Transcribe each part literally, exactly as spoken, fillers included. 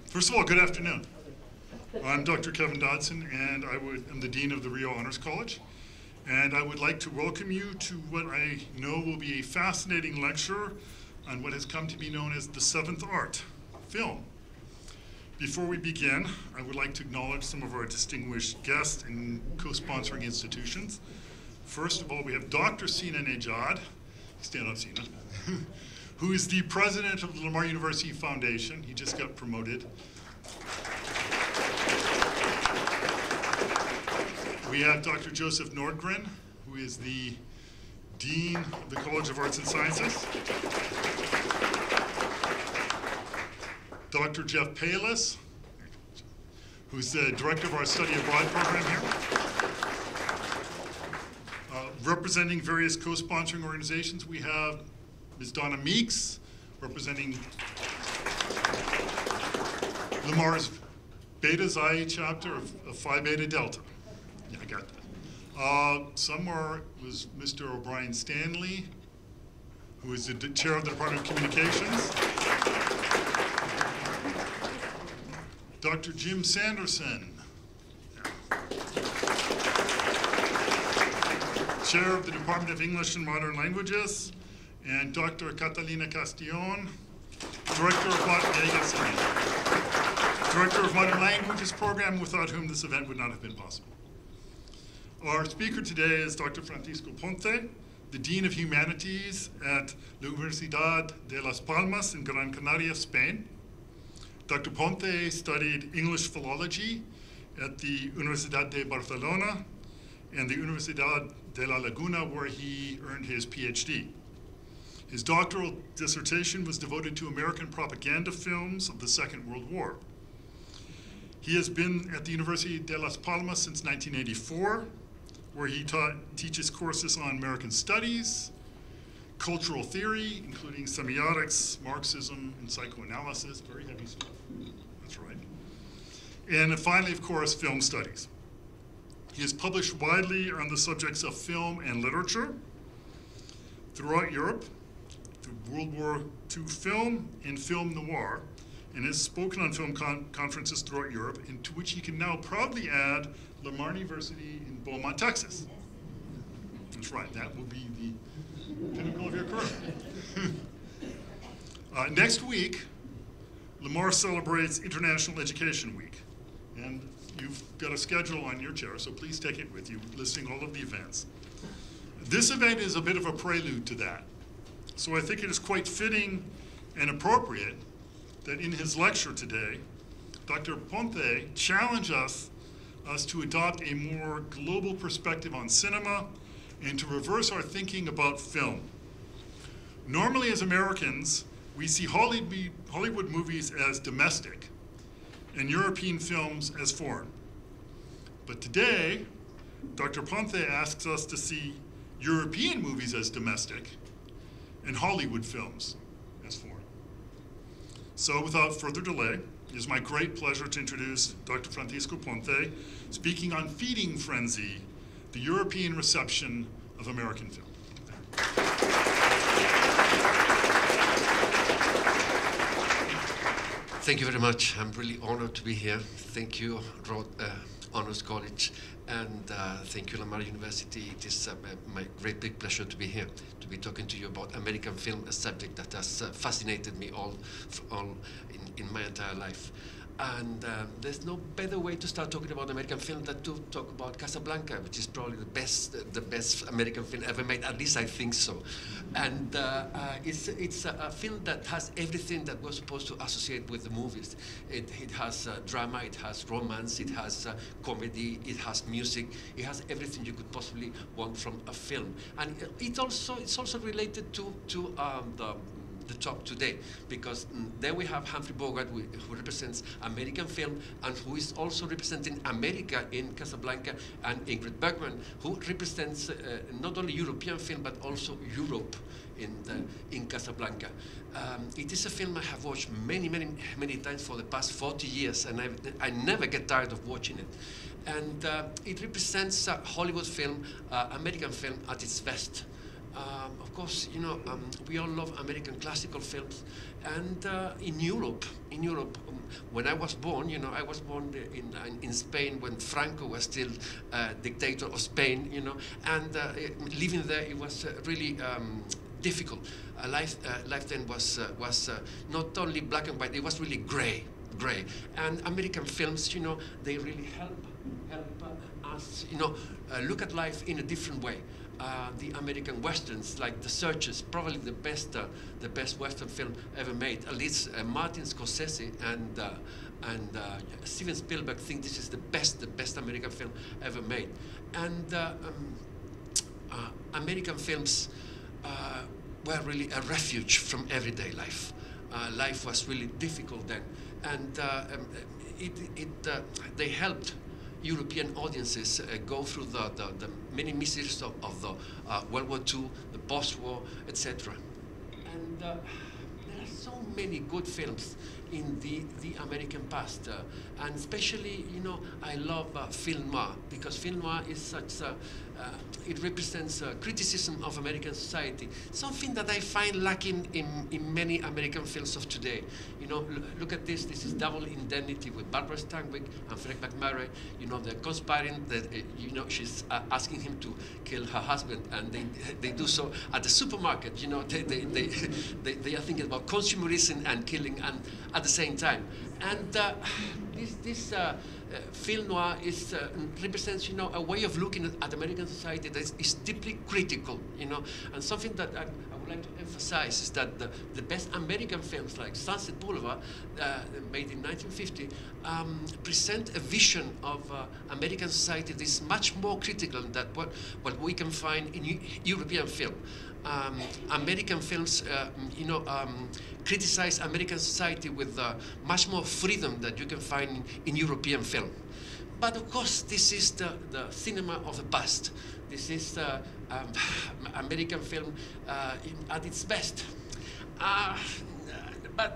First of all, good afternoon. I'm Doctor Kevin Dodson, and I would, I'm the Dean of the Reaud Honors College. And I would like to welcome you to what I know will be a fascinating lecture on what has come to be known as the seventh art, film. Before we begin, I would like to acknowledge some of our distinguished guests and co-sponsoring institutions. First of all, we have Doctor Sina Nejad, stand up, Sina, who is the president of the Lamar University Foundation. He just got promoted. We have Doctor Joseph Nordgren, who is the Dean of the College of Arts and Sciences. Doctor Jeff Palis, who's the director of our Study Abroad program here. Uh, representing various co-sponsoring organizations, we have Miz Donna Meeks, representing Lamar's Beta Xi chapter of, of Phi Beta Delta. Yeah, I got that. Uh, somewhere was Mister O'Brien Stanley, who is the chair of the Department of Communications. Doctor Jim Sanderson, yeah. Chair of the Department of English and Modern Languages, and Doctor Catalina Castillon, Director of, Director of Modern Languages Program, without whom this event would not have been possible. Our speaker today is Doctor Francisco Ponce, the Dean of Humanities at the Universidad de Las Palmas in Gran Canaria, Spain. Doctor Ponce studied English philology at the Universidad de Barcelona and the Universidad de La Laguna, where he earned his PhD. His doctoral dissertation was devoted to American propaganda films of the Second World War. He has been at the Universidad de Las Palmas since nineteen eighty-four, where he taught, teaches courses on American studies, cultural theory, including semiotics, Marxism, and psychoanalysis. Very heavy stuff. That's right. And finally, of course, film studies. He has published widely on the subjects of film and literature throughout Europe, through World War Two film and film noir, and has spoken on film con conferences throughout Europe, and to which he can now proudly add Lamar University in Beaumont, Texas. That's right, that will be the pinnacle of your career. uh, next week, Lamar celebrates International Education Week. And you've got a schedule on your chair, so please take it with you, listing all of the events. This event is a bit of a prelude to that. So I think it is quite fitting and appropriate that in his lecture today, Doctor Ponce challenged us, us to adopt a more global perspective on cinema and to reverse our thinking about film. Normally, as Americans, we see Hollywood, Hollywood movies as domestic and European films as foreign. But today, Doctor Ponce asks us to see European movies as domestic and Hollywood films as foreign. So without further delay, it is my great pleasure to introduce Doctor Francisco Ponce, speaking on Feeding Frenzy, the European reception of American film. Thank you very much. I'm really honored to be here. Thank you, Reaud uh, Honors College, and uh, thank you, Lamar University. It is uh, my great big pleasure to be here, to be talking to you about American film, a subject that has uh, fascinated me all, all in, in my entire life. And uh, there's no better way to start talking about American film than to talk about Casablanca, which is probably the best, uh, the best American film ever made. At least I think so. And uh, uh, it's it's a, a film that has everything that we're supposed to associate with the movies. It, it has uh, drama, it has romance, it has uh, comedy, it has music, it has everything you could possibly want from a film. And it also it's also related to to um, the. the talk today, because mm, there we have Humphrey Bogart, who, who represents American film and who is also representing America in Casablanca, and Ingrid Bergman, who represents uh, not only European film but also Europe in, the, in Casablanca. Um, it is a film I have watched many, many, many times for the past forty years, and I've, I never get tired of watching it. And uh, it represents uh, Hollywood film, uh, American film at its best. Um, of course, you know, um, we all love American classical films, and uh, in Europe, in Europe, um, when I was born, you know, I was born in in Spain when Franco was still uh, dictator of Spain, you know, and uh, living there, it was uh, really um, difficult. Uh, life, uh, life then was uh, was uh, not only black and white; it was really gray, gray. And American films, you know, they really help help uh, us, you know, uh, look at life in a different way. Uh, the American westerns, like The Searchers, probably the best, uh, the best western film ever made. At least uh, Martin Scorsese and uh, and uh, Steven Spielberg think this is the best, the best American film ever made. And uh, um, uh, American films uh, were really a refuge from everyday life. Uh, life was really difficult then, and uh, um, it, it uh, they helped European audiences uh, go through the, the, the many miseries of, of the uh, World War Two, the post-war, et cetera. And uh, there are so many good films in the, the American past, uh, and especially, you know, I love uh, film noir, because film noir is such a, uh, it represents uh, criticism of American society, something that I find lacking in, in many American films of today. You know, look at this, this is Double Indemnity with Barbara Stanwyck and Fred McMurray. You know, they're conspiring, that, uh, you know, she's uh, asking him to kill her husband, and they, they do so at the supermarket. You know, they, they, they, they, they are thinking about consumerism and killing and at the same time. And uh, this, this uh, uh, film noir is, uh, represents, you know, a way of looking at, at American society that is, is deeply critical, you know, and something that I, I would like to emphasize is that the, the best American films like Sunset Boulevard, uh, made in nineteen fifty, um, present a vision of uh, American society that is much more critical than what, what we can find in U European film. Um, American films, uh, you know, um, criticize American society with uh, much more freedom that you can find in, in European film. But of course, this is the, the cinema of the past. This is uh, um, American film uh, in, at its best. Uh, but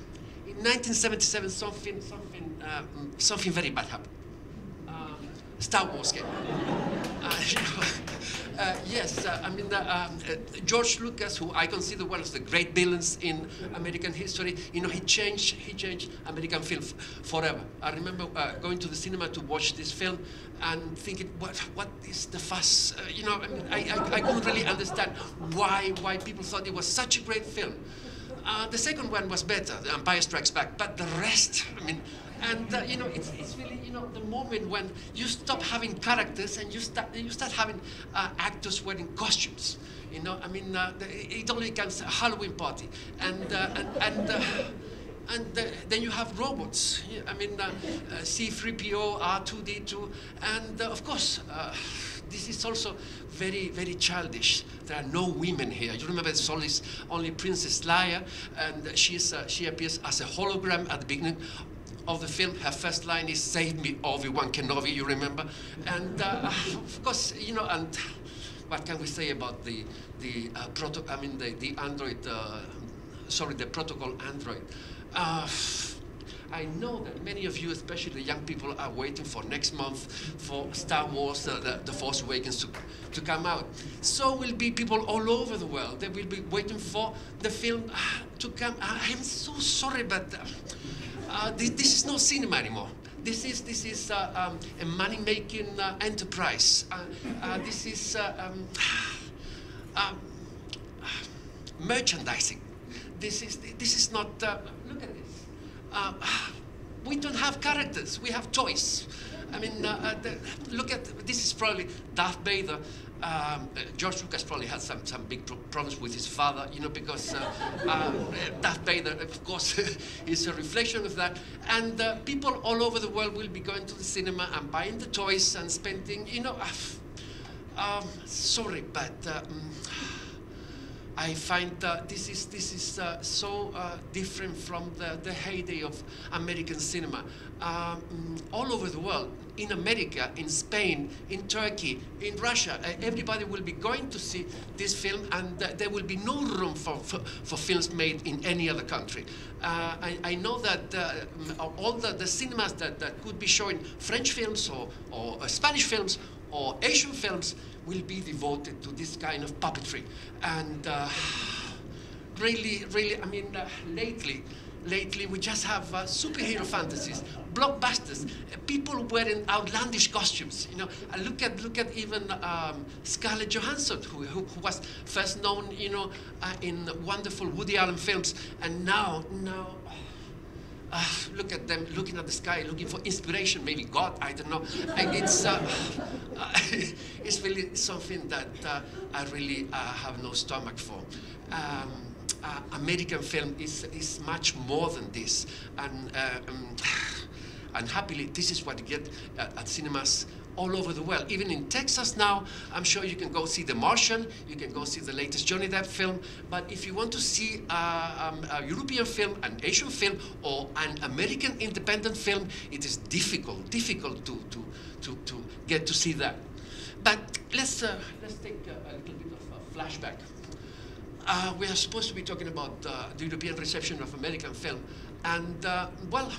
in nineteen seventy-seven, something, something, uh, something very bad happened. Um, Star Wars came. Uh, you know, Uh, yes, uh, I mean, uh, um, uh, George Lucas, who I consider one of the great villains in American history, you know, he changed, he changed American film forever. I remember uh, going to the cinema to watch this film and thinking, what, what is the fuss? Uh, you know, I mean, I, I, I couldn't really understand why, why people thought it was such a great film. Uh, the second one was better, The Empire Strikes Back, but the rest, I mean, and uh, you know, it's, it's really, you know, the moment when you stop having characters and you start, you start having uh, actors wearing costumes. You know, I mean, uh, it only becomes a Halloween party, and uh, and and, uh, and uh, then you have robots. I mean, uh, uh, C three P O, R two D two, and uh, of course. Uh, This is also very, very childish. There are no women here. You remember it's only, only Princess Leia, and she, is, uh, she appears as a hologram at the beginning of the film. Her first line is, "Save me, Obi-Wan Kenobi," you remember? And uh, of course, you know, and what can we say about the, the uh, proto, I mean, the, the android, uh, sorry, the protocol android. Uh, I know that many of you, especially the young people, are waiting for next month for Star Wars, uh, the, the Force Awakens to, to come out. So will be people all over the world. They will be waiting for the film uh, to come. I am so sorry, but uh, uh, this, this is not cinema anymore. This is, this is uh, um, a money-making uh, enterprise. Uh, uh, this is uh, um, uh, merchandising. This is, this is not, uh, look at this. Uh, we don't have characters, we have toys. I mean, uh, uh, the, look at, this is probably Darth Vader. Um, uh, George Lucas probably had some, some big pro problems with his father, you know, because uh, uh, Darth Vader, of course, is a reflection of that. And uh, people all over the world will be going to the cinema and buying the toys and spending, you know, uh, um, sorry, but uh, I find uh, this is, this is uh, so uh, different from the, the heyday of American cinema. Um, all over the world, in America, in Spain, in Turkey, in Russia, uh, everybody will be going to see this film, and uh, there will be no room for, for, for films made in any other country. Uh, I, I know that uh, all the, the cinemas that, that could be showing French films or, or uh, Spanish films or Asian films will be devoted to this kind of puppetry. And uh, really, really, I mean, uh, lately, lately we just have uh, superhero fantasies, blockbusters, uh, people wearing outlandish costumes. You know, uh, look at look at even um, Scarlett Johansson, who, who, who was first known, you know, uh, in wonderful Woody Allen films, and now now. Uh, look at them looking at the sky, looking for inspiration, maybe God, I don't know. And it's, uh, uh, it's really something that uh, I really uh, have no stomach for. Um, uh, American film is, is much more than this. And, uh, um, and happily, this is what you get at, at cinemas all over the world. Even in Texas now, I'm sure you can go see The Martian, you can go see the latest Johnny Depp film, but if you want to see uh, um, a European film, an Asian film, or an American independent film, it is difficult, difficult to, to, to, to get to see that. But let's, uh, let's take a, a little bit of a flashback. Uh, we are supposed to be talking about uh, the European reception of American film, and uh, well,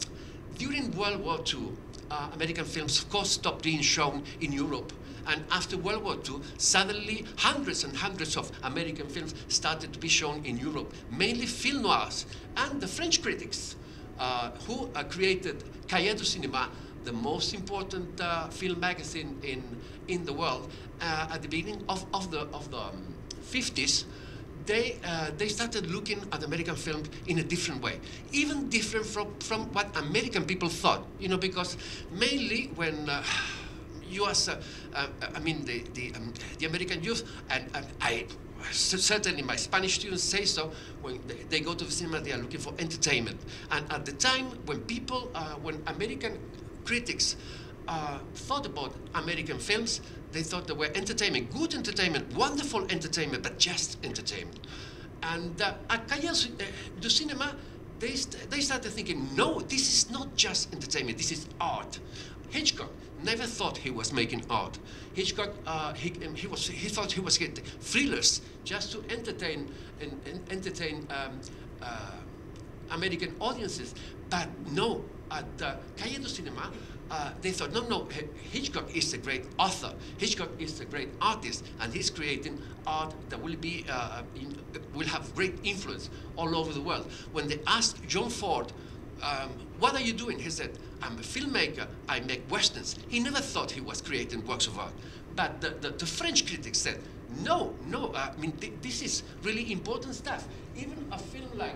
during World War Two, Uh, American films, of course, stopped being shown in Europe. And after World War Two, suddenly hundreds and hundreds of American films started to be shown in Europe, mainly film noirs. And the French critics, uh, who uh, created Cahiers du Cinéma, the most important uh, film magazine in, in the world, uh, at the beginning of, of the, of the um, fifties, They, uh, they started looking at American film in a different way, even different from, from what American people thought, you know, because mainly when uh, you as, uh, uh, I mean, the, the, um, the American youth, and, and I, certainly my Spanish students say so, when they, they go to the cinema, they are looking for entertainment. And at the time when people, uh, when American critics uh, thought about American films, they thought they were entertainment, good entertainment, wonderful entertainment, but just entertainment. And uh, at Cahiers du Cinéma, they, st they started thinking, no, this is not just entertainment, this is art. Hitchcock never thought he was making art. Hitchcock, uh, he, he, was, he thought he was getting thrillers just to entertain, and, and entertain um, uh, American audiences. But no, at uh, Cahiers du Cinéma, Uh, they thought, no, no, Hitchcock is a great author. Hitchcock is a great artist, and he's creating art that will be uh, in, will have great influence all over the world. When they asked John Ford, um, what are you doing? He said, I'm a filmmaker, I make westerns. He never thought he was creating works of art. But the, the, the French critics said, no, no, uh, I mean, th this is really important stuff. Even a film like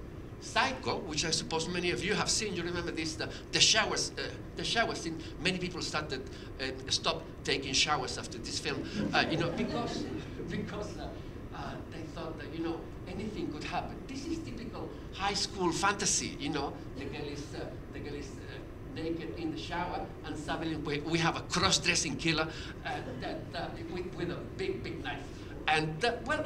Psycho, which I suppose many of you have seen. You remember this, the, the showers, uh, the shower scene. Many people started, uh, stopped taking showers after this film, uh, you know, because, because uh, uh, they thought that, you know, anything could happen. This is typical high school fantasy, you know. The girl is, uh, the girl is uh, naked in the shower, and suddenly we, we have a cross-dressing killer uh, that, uh, with, with a big, big knife. And, uh, well,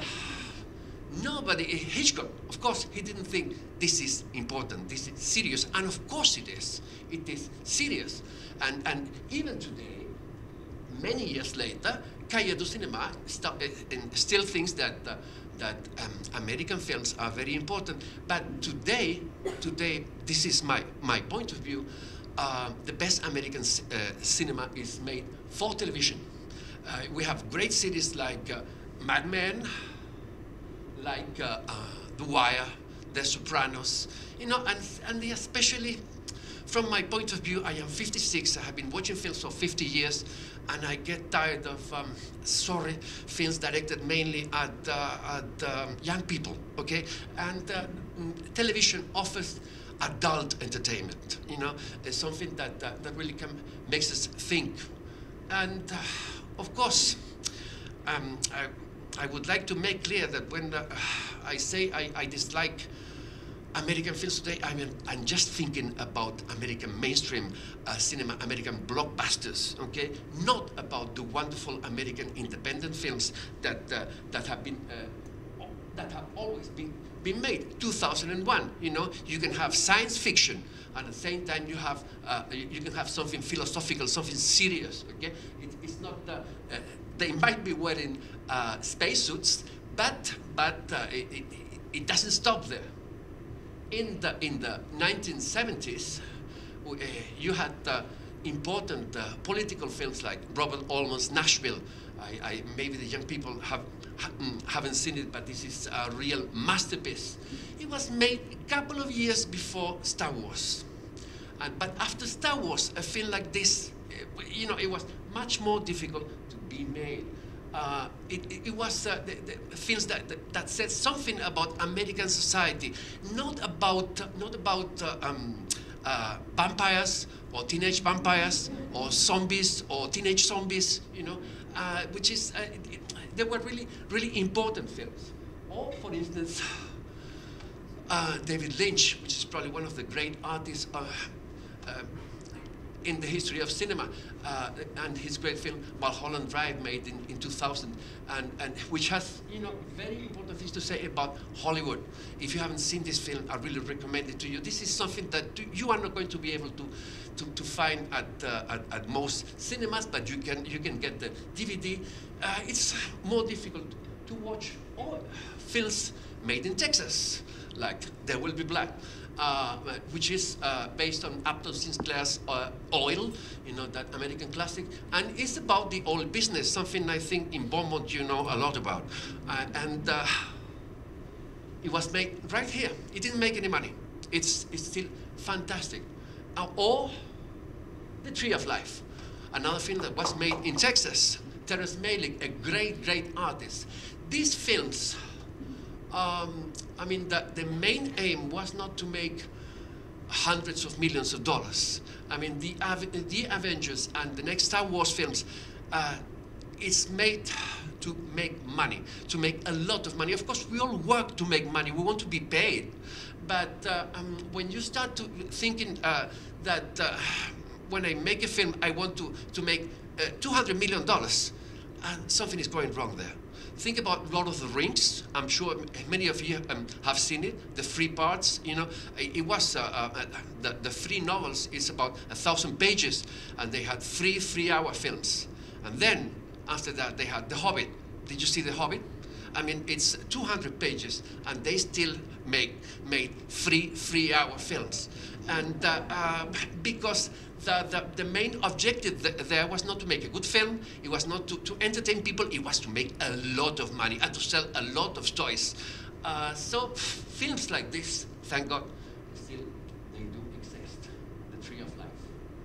nobody, Hitchcock, of course, he didn't think this is important, this is serious, and of course it is. It is serious. And, and even today, many years later, Cahiers du Cinéma st uh, still thinks that, uh, that um, American films are very important. But today, today, this is my, my point of view, uh, the best American uh, cinema is made for television. Uh, we have great series like uh, Mad Men, like uh, uh, The Wire, The Sopranos, you know, and, and especially from my point of view, I am fifty-six, I have been watching films for fifty years, and I get tired of, um, sorry, films directed mainly at, uh, at um, young people, okay? And uh, television offers adult entertainment, you know, it's something that, that, that really can, makes us think. And uh, of course, um, I, I would like to make clear that when uh, I say I, I dislike American films today, I mean, I'm just thinking about American mainstream uh, cinema, American blockbusters, okay? Not about the wonderful American independent films that, uh, that have been, uh, that have always been, been made. two thousand one, you know, you can have science fiction, and at the same time you have, uh, you can have something philosophical, something serious, okay? It, it's not, uh, uh, they might be wearing uh, spacesuits, but, but uh, it, it, it doesn't stop there. In the, in the nineteen seventies, uh, you had uh, important uh, political films like Robert Altman's Nashville. I, I, maybe the young people have, ha haven't seen it, but this is a real masterpiece. It was made a couple of years before Star Wars. And, but after Star Wars, a film like this, you know, it was much more difficult to be made. Uh, it, it, it was uh, the, the films that, that, that said something about American society, not about, uh, not about uh, um, uh, vampires or teenage vampires or zombies or teenage zombies, you know, uh, which is, uh, it, it, they were really, really important films. Or, for instance, uh, David Lynch, which is probably one of the great artists uh, uh, in the history of cinema, uh, and his great film Mulholland Drive, made in, in two thousand, and, and which has, you know, very important things to say about Hollywood. If you haven't seen this film, I really recommend it to you. This is something that you are not going to be able to to, to find at, uh, at at most cinemas, but you can you can get the D V D. Uh, it's more difficult to watch all films made in Texas, like There Will Be Blood. Uh, which is uh, based on Upton Sinclair's uh, Oil, you know, that American classic, and it's about the oil business, something I think in Beaumont you know a lot about. Uh, and uh, it was made right here. It didn't make any money. It's, it's still fantastic. Uh, or The Tree of Life, another film that was made in Texas. Terrence Malick, a great, great artist. These films, Um, I mean, the, the main aim was not to make hundreds of millions of dollars. I mean, the, Ave the Avengers and the next Star Wars films, uh, it's made to make money, to make a lot of money. Of course, we all work to make money. We want to be paid. But uh, um, when you start to thinking uh, that uh, when I make a film, I want to, to make uh, two hundred million dollars, uh, something is going wrong there. Think about Lord of the Rings. I'm sure many of you um, have seen it. The three parts, you know, it, it was uh, uh, the, the three novels is about a thousand pages, and they had three three-hour films. And then after that, they had The Hobbit. Did you see The Hobbit? I mean, it's two hundred pages, and they still make made three three-hour films, and uh, uh, because. The, the, the main objective th there was not to make a good film, it was not to, to entertain people, it was to make a lot of money and to sell a lot of toys. Uh, so films like this, thank God, still they do exist, The Tree of Life.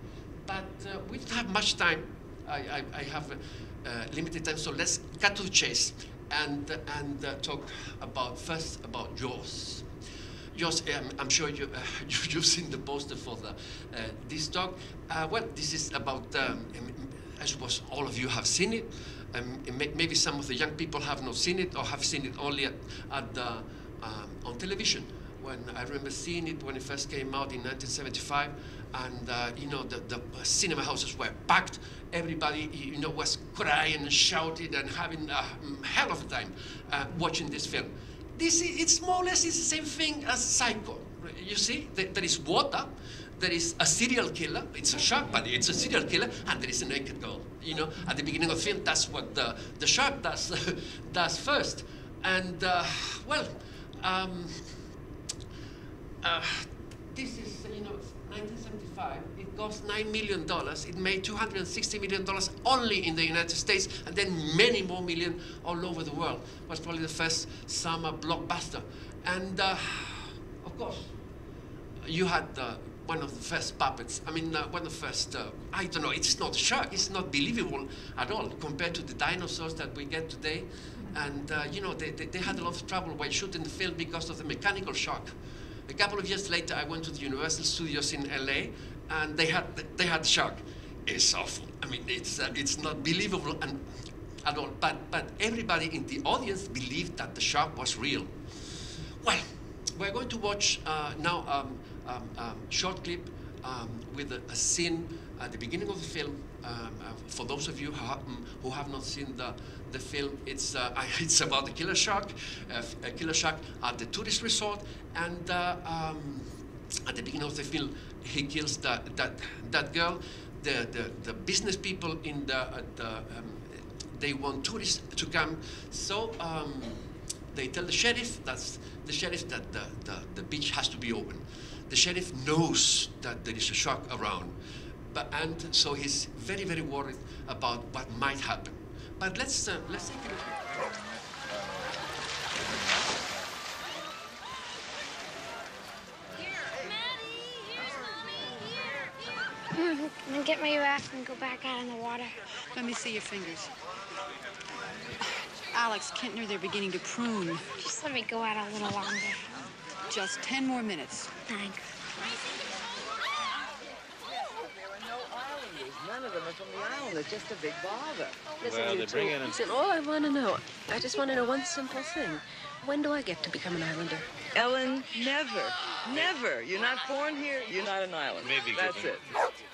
But uh, we don't have much time. I, I, I have uh, uh, limited time, so let's cut to the chase and, uh, and uh, talk about first about Jaws. Jaws, um, I'm sure you, uh, you, you've seen the poster for the, uh, this talk. Uh, well, this is about, um, I suppose all of you have seen it. Um, maybe some of the young people have not seen it or have seen it only at, at the, um, on television. When I remember seeing it when it first came out in nineteen seventy-five, and uh, you know, the, the cinema houses were packed. Everybody, you know, was crying and shouting and having a hell of a time uh, watching this film. This is, it's more or less it's the same thing as Psycho. You see, there, there is water, there is a serial killer. It's a shark, but it's a serial killer, and there is a naked girl. You know, at the beginning of the film, that's what the, the shark does does first. And uh, well, um, uh, this is you know nineteen seventy-five. It cost nine million dollars. It made two hundred sixty million dollars only in the United States, and then many more million all over the world. It was probably the first summer blockbuster. And uh, of course, you had uh, one of the first puppets. I mean, uh, one of the first, uh, I don't know, it's not a shark. It's not believable at all compared to the dinosaurs that we get today. And, uh, you know, they, they, they had a lot of trouble while shooting the film because of the mechanical shark. A couple of years later, I went to the Universal Studios in L A, and they had they had shark. It's awful. I mean, it's uh, it's not believable and, at all. But but everybody in the audience believed that the shark was real. Well, we're going to watch uh, now um, um, um, short clip um, with a, a scene at the beginning of the film. Um, uh, for those of you who, ha who have not seen the the film, it's uh, it's about a killer shark, uh, a killer shark at the tourist resort, and uh, um, at the beginning of the film, he kills that that that girl. The the, the business people in the, uh, the um, they want tourists to come, so um, they tell the sheriff that's the sheriff that the, the the beach has to be open. The sheriff knows that there is a shark around, but and so he's very, very worried about what might happen. But let's uh, let's take a look. Come on, get my raft and go back out in the water. Let me see your fingers. Alex, Kintner, they're beginning to prune. Just let me go out a little longer. Just ten more minutes. Thanks. None of them are from the island. It's just a big bother. Listen, well, you two. Listen, all I want to know, I just want to know one simple thing. When do I get to become an islander? Ellen, never. Never. You're not born here, you're not an islander. Maybe. That's it.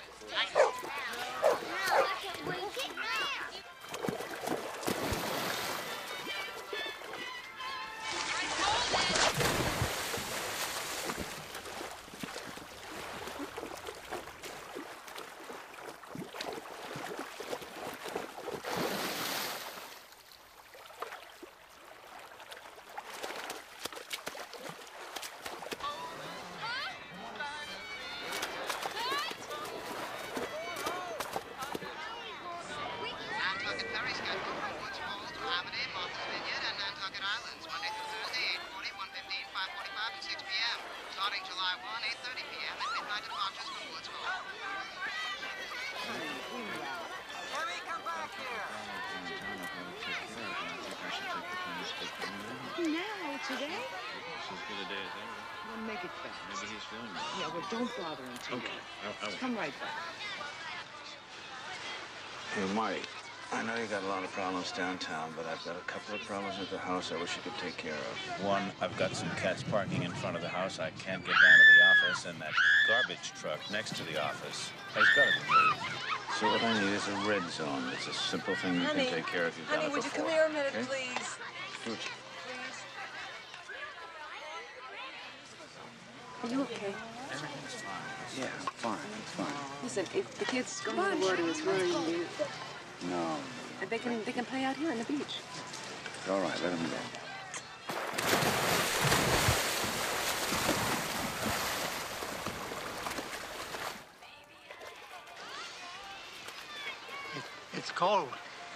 Today? It's as good a day as ever. Well, make it fast. Maybe he's feeling better. Yeah, well, don't bother him too Okay, much. I, I will. Come right back. Hey, Marty, I know you got a lot of problems downtown, but I've got a couple of problems at the house I wish you could take care of. One, I've got some cats parking in front of the house. I can't get down to the office, and that garbage truck next to the office has got to be moved. So what I need is a red zone. It's a simple thing you Honey, can take care of. You've honey, done it would you before. come here a minute, okay? please? Gooch. Are you okay? Everything's fine. Yeah, I'm fine. I'm fine. Listen, if the kids go in the water is worrying you, No. they can they can play out here on the beach. It's all right. Let them go. It's cold.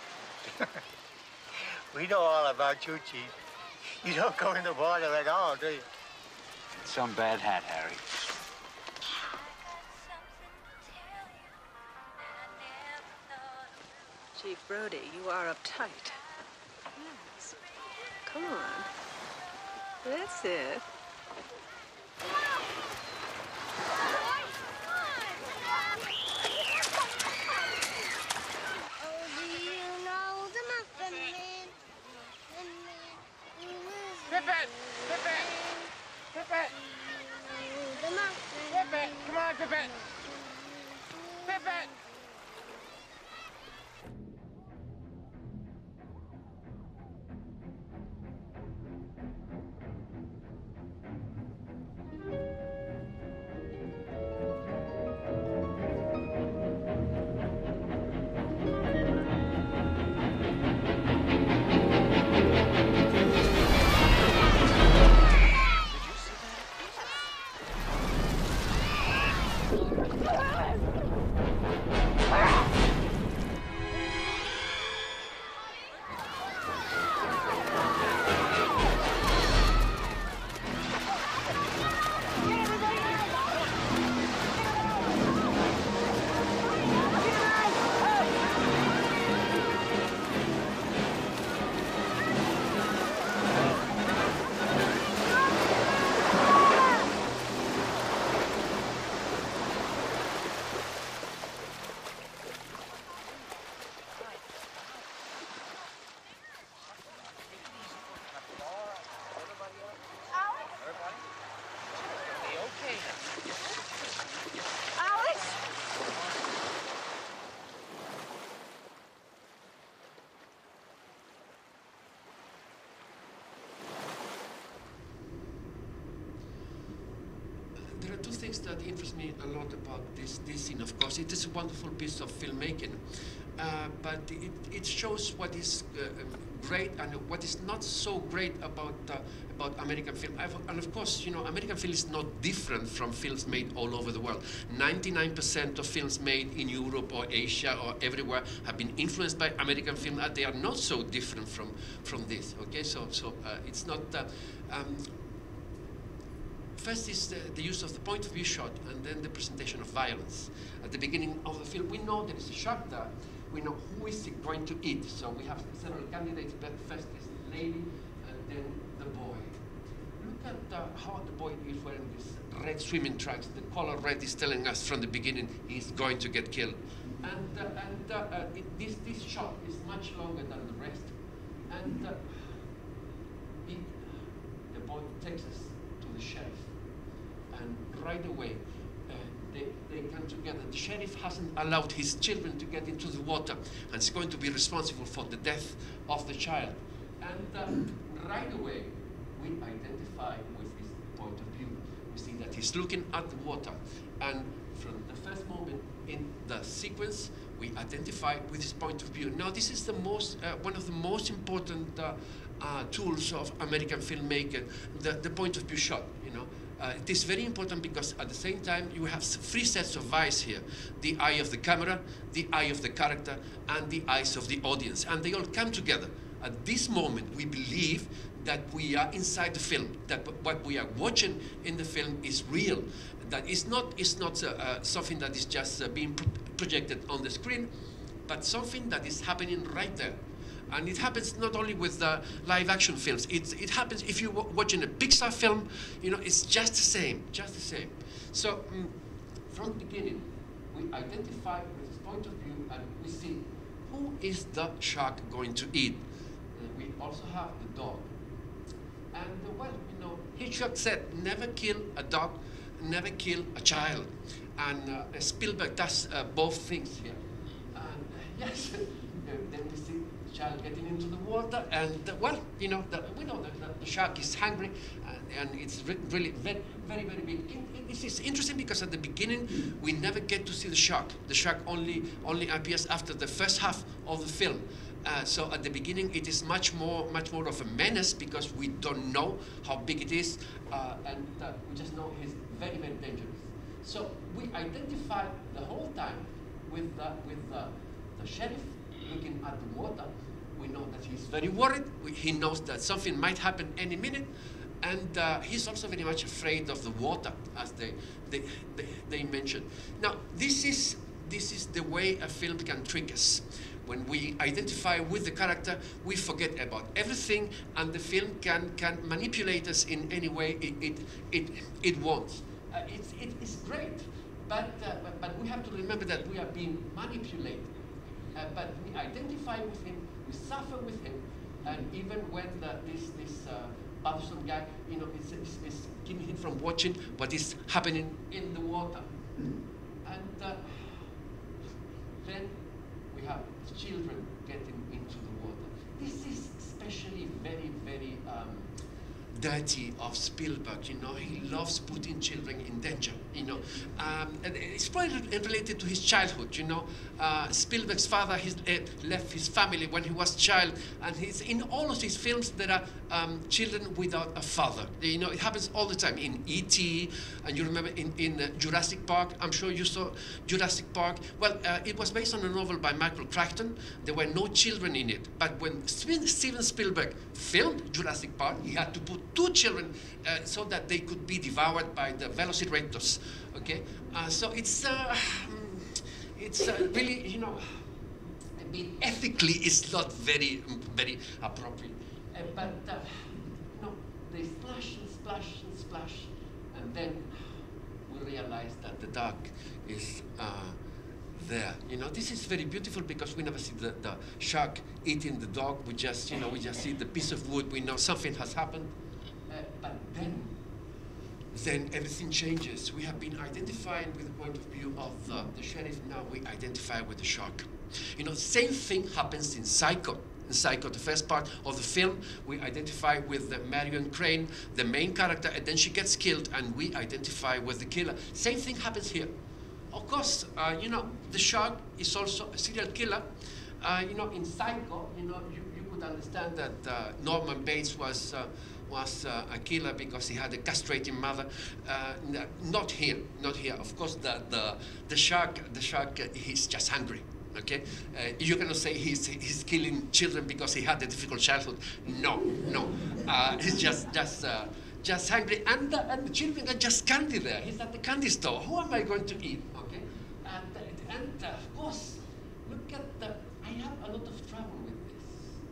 We know all about you, Chief. You don't go in the water at all, do you? It's some bad hat, Harry. Chief Brody, you are uptight. Yes. Come on. That's it. Pippet! Pippet! Pippet! Pippet! Come on, Pippet! Pippet! There are two things that interest me a lot about this, this scene, of course. It is a wonderful piece of filmmaking. uh, but it, it shows what is uh, great and what is not so great about uh, about American film. I've, and of course, you know, American film is not different from films made all over the world. ninety-nine percent of films made in Europe or Asia or everywhere have been influenced by American film, and they are not so different from from this. Okay, so so uh, it's not. Uh, um, First is the, the use of the point of view shot, and then the presentation of violence. At the beginning of the film, we know there is a shark there. We know who is it going to eat. So we have several candidates, but first is the lady, and then the boy. Look at uh, how the boy is wearing this red swimming trunks. The color red is telling us from the beginning he's going to get killed. And, uh, and uh, uh, it, this, this shot is much longer than the rest. And uh, it, the boy takes us to the sheriff. And right away, uh, they, they come together. The sheriff hasn't allowed his children to get into the water, and is going to be responsible for the death of the child. And uh, right away, we identify with his point of view. We see that he's looking at the water, and from the first moment in the sequence, we identify with his point of view. Now, this is the most, uh, one of the most important uh, uh, tools of American filmmaker, the, the point of view shot, you know. Uh, it is very important because at the same time you have three sets of eyes here. The eye of the camera, the eye of the character, and the eyes of the audience. And they all come together. At this moment, we believe that we are inside the film, that what we are watching in the film is real. That it's not, it's not uh, uh, something that is just uh, being pro projected on the screen, but something that is happening right there. And it happens not only with uh, live action films. It, it happens if you're watching a Pixar film, you know, it's just the same, just the same. So um, from the beginning, we identify with his point of view and we see who is the shark going to eat. Uh, we also have the dog. And uh, well, you know, Hitchcock said, never kill a dog, never kill a child. And uh, Spielberg does uh, both things here. And uh, yes, then we see child getting into the water, and uh, well, you know, the, we know that the, the shark is hungry, and, and it's re really very, very, very big. In, in, this is interesting because at the beginning we never get to see the shark. The shark only only appears after the first half of the film. Uh, so at the beginning it is much more, much more of a menace because we don't know how big it is, uh, and uh, we just know he's very, very dangerous. So we identify the whole time with the, with the, the sheriff looking at the water. We know that he's very worried. We, he knows that something might happen any minute, and uh, he's also very much afraid of the water, as they they, they they mentioned. Now, this is this is the way a film can trick us. When we identify with the character, we forget about everything, and the film can can manipulate us in any way it it it, it wants. Uh, it's it is great, but, uh, but but we have to remember that we are being manipulated. Uh, but we identify with him, we suffer with him, and even when the, this this uh, bothersome guy, you know, is, is, is keeping him from watching what is happening in the water, and uh, then we have children getting into the water. This is especially very, very um, dirty of Spielberg. You know, he loves putting children in danger. You know, um, and it's probably related to his childhood. You know, uh, Spielberg's father he's, uh, left his family when he was a child, and he's in all of his films there are um, children without a father. You know, it happens all the time in E T, and you remember in in uh, Jurassic Park. I'm sure you saw Jurassic Park. Well, uh, it was based on a novel by Michael Crichton. There were no children in it, but when Steven Spielberg filmed Jurassic Park, he had to put two children uh, so that they could be devoured by the velociraptors. Okay, uh, so it's uh, it's uh, really, you know, I mean, ethically it's not very very appropriate. Uh, but uh, no, they splash and splash and splash, and then we realize that the dog is uh, there. You know, this is very beautiful because we never see the, the shark eating the dog. We just, you know, we just see the piece of wood. We know something has happened. Uh, but then, then everything changes. We have been identifying with the point of view of uh, the sheriff. Now we identify with the shark. You know, same thing happens in Psycho. In Psycho, the first part of the film, we identify with the Marion Crane, the main character, and then she gets killed, and we identify with the killer. Same thing happens here. of course, uh, you know, the shark is also a serial killer. Uh, you know, in Psycho, you know, you, you could understand that uh, Norman Bates was uh, was uh, a killer because he had a castrating mother. Uh, not here, not here. Of course, the the the shark, the shark, uh, he's just hungry. Okay, uh, you cannot say he's he's killing children because he had a difficult childhood. No, no, uh, he's just just. Uh, Just hungry, and, uh, and the children are just candy there. He's at the candy store. Who am I going to eat? Okay, and uh, and uh, of course, look at the. I have a lot of trouble with this.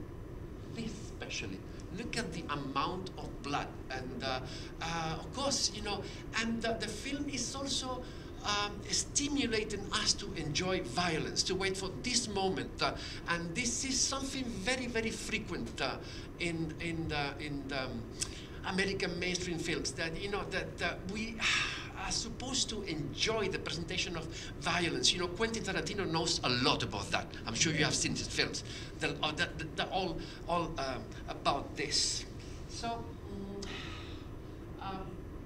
This especially. Look at the amount of blood, and uh, uh, of course, you know, and uh, the film is also. Um, stimulating us to enjoy violence, to wait for this moment, uh, and this is something very, very frequent uh, in in the in the um, American mainstream films. That you know that uh, we are supposed to enjoy the presentation of violence. You know, Quentin Tarantino knows a lot about that. I'm sure you have seen his films. They're, uh, they're, they're all all um, about this. So. Um, um,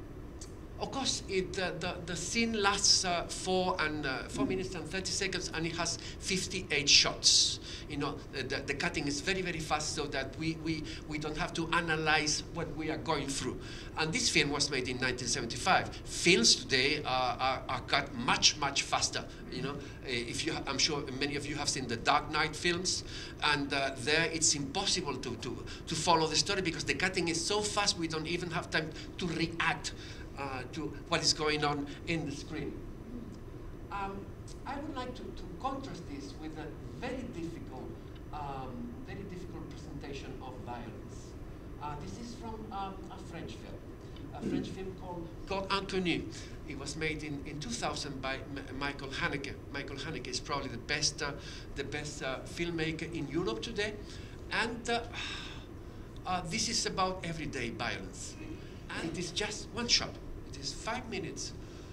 Of course, it, uh, the, the scene lasts uh, four, and, uh, four minutes and thirty seconds, and it has fifty-eight shots. You know, the, the cutting is very, very fast so that we, we, we don't have to analyze what we are going through. And this film was made in nineteen seventy-five. Films today are, are, are cut much, much faster. You know, if you, I'm sure many of you have seen the Dark Knight films, and uh, there it's impossible to, to, to follow the story because the cutting is so fast we don't even have time to react Uh, to what is going on in the screen. Um, I would like to, to contrast this with a very difficult, um, very difficult presentation of violence. Uh, this is from um, a French film, a French film called Code Inconnu. It was made in, in two thousand by M Michael Haneke. Michael Haneke is probably the best, uh, the best uh, filmmaker in Europe today, and uh, uh, this is about everyday violence. And it is just one shot. It is five minutes.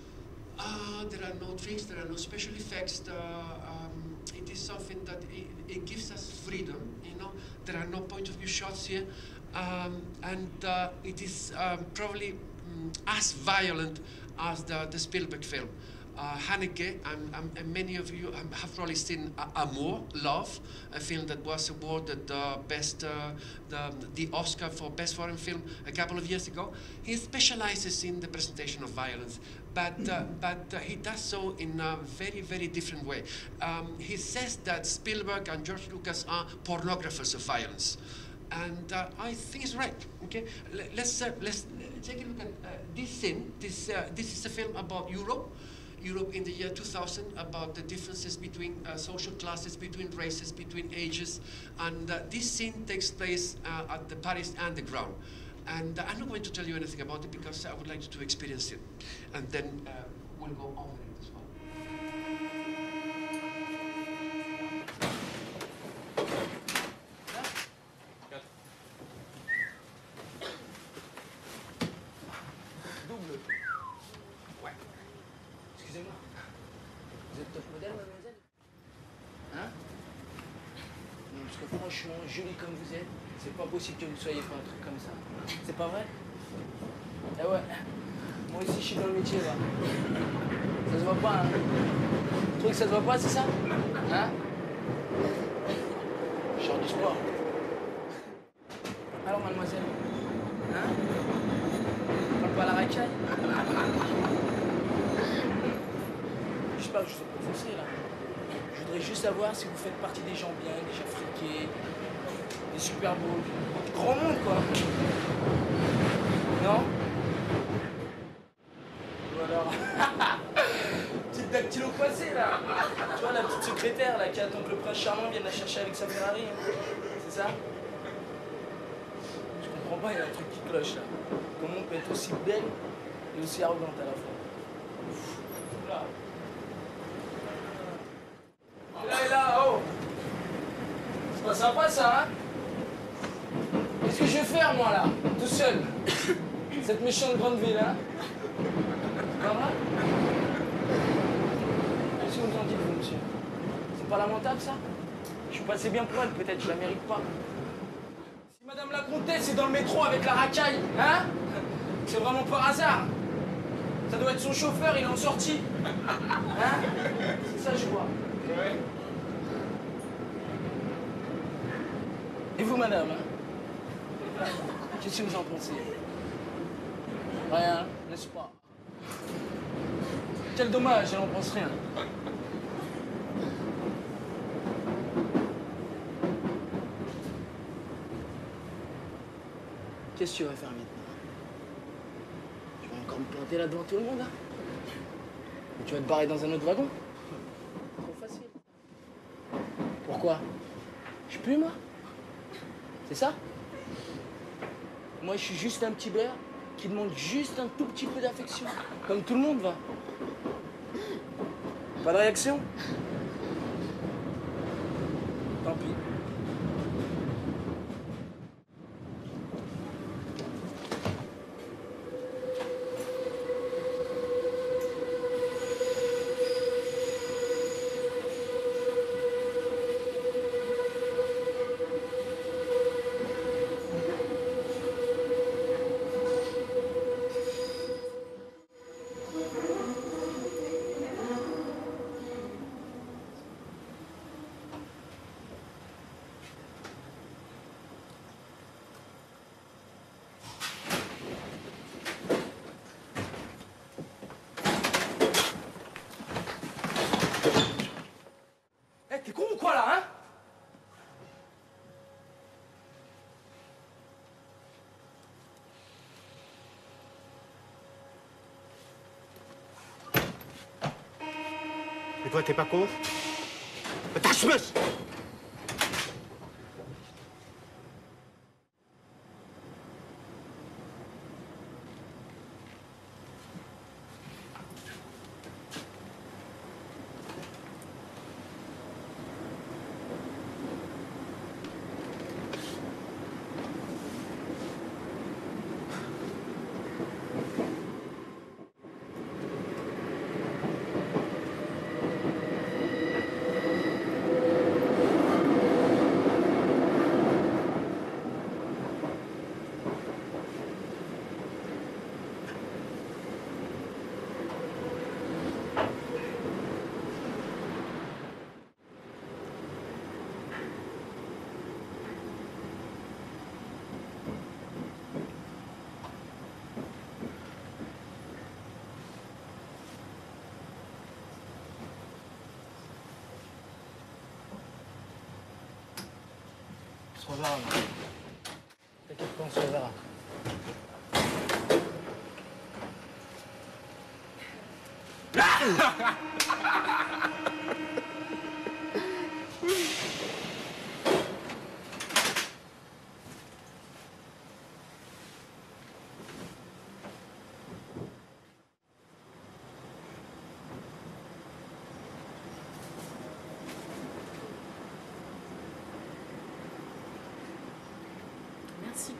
Uh, there are no tricks, there are no special effects. Uh, um, it is something that it, it gives us freedom, you know. There are no point of view shots here. Um, and uh, it is um, probably um, as violent as the, the Spielberg film. Uh, Haneke, and, um, and many of you have probably seen Amour, Love, a film that was awarded the best, uh, the, the Oscar for Best Foreign Film a couple of years ago. He specializes in the presentation of violence, but, uh, but uh, he does so in a very, very different way. Um, he says that Spielberg and George Lucas are pornographers of violence. And uh, I think he's right. Okay, L let's uh, let's take a look at uh, this scene. This uh, this is a film about Europe. Europe in the year two thousand, about the differences between uh, social classes, between races, between ages. And uh, this scene takes place uh, at the Paris Underground. And uh, I'm not going to tell you anything about it because I would like you to experience it. And then uh, we'll go over it as well. Double. Ouais. Excusez-moi. Vous êtes top modèle, mademoiselle? Hein? Non, parce que franchement, jolie comme vous êtes, c'est pas possible que vous ne soyez pas un truc comme ça. C'est pas vrai? Eh ouais. Moi aussi, je suis dans le métier, là. Ça se voit pas, hein? Vous trouvez que ça se voit pas, c'est ça? Hein? Je sors du sport. Alors, mademoiselle? Hein? On parle pas à la racaille? Je sais pas, je sais pas foncer là. Je voudrais juste savoir si vous faites partie des gens bien, des gens friqués, des Super Bowls, du grand monde quoi. Non? Ou alors... petite dactylo passée là. Tu vois la petite secrétaire là qui attend que le prince charmant vienne la chercher avec sa Ferrari. Hein. C'est ça? Je comprends pas, il y a un truc qui cloche là. Comment on peut être aussi belle et aussi arrogante à la fois? Là. Là et là, oh! C'est pas sympa ça, hein? Qu'est-ce que je vais faire moi là, tout seul? Cette méchante grande ville, hein? C'est pas vrai? Qu'est-ce que vous en dites, vous, monsieur? C'est pas lamentable ça? Je suis passé bien pour elle, peut-être, je la mérite pas. Si madame la comtesse est dans le métro avec la racaille, hein? C'est vraiment par hasard. Ça doit être son chauffeur, il est en sortie. Hein? C'est ça, je vois. Ouais. Et vous, madame, hein? Qu'est-ce que vous en pensez? Rien, n'est-ce pas? Quel dommage, elle n'en pense rien. Qu'est-ce que tu vas faire maintenant? Tu vas encore me planter là devant tout le monde, là? Ou tu vas te barrer dans un autre wagon? Trop facile. Pourquoi? Je suis plus, moi? C'est ça? Moi, je suis juste un petit bear qui demande juste un tout petit peu d'affection. Comme tout le monde, va. Pas de réaction? Tant pis. T'es con ou quoi, là, hein? Et toi, t'es pas con? Tâche-moi! On se reverra. T'inquiète pas, on se reverra. Merci.